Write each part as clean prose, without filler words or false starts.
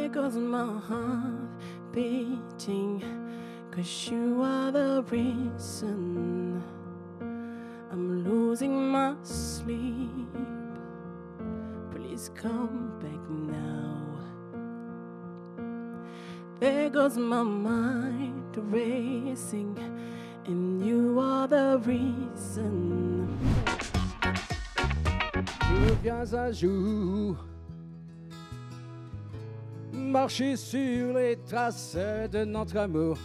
There goes my heart beating, 'cause you are the reason I'm losing my sleep. Please come back now. There goes my mind racing, and you are the reason. Je viens un jour marcher sur les traces de notre amour.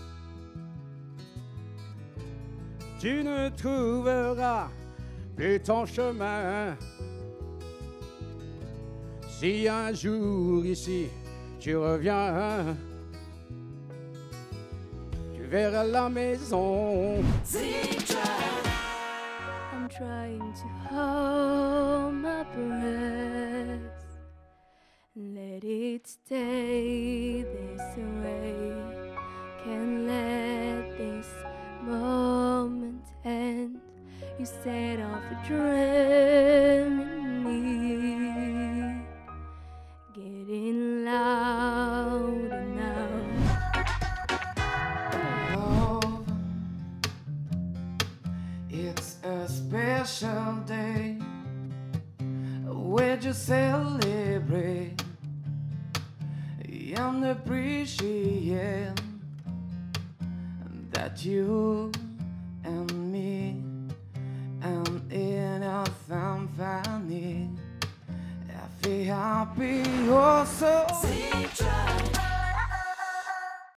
Tu ne trouveras plus ton chemin. Si un jour ici tu reviens, tu verras la maison. I'm trying to hold my breath, let it stay this way. Can't let this moment end. You set off a dream in me, getting louder now. Love, it's a special day where you celebrate and appreciate that you and me and in our company, I feel happy also.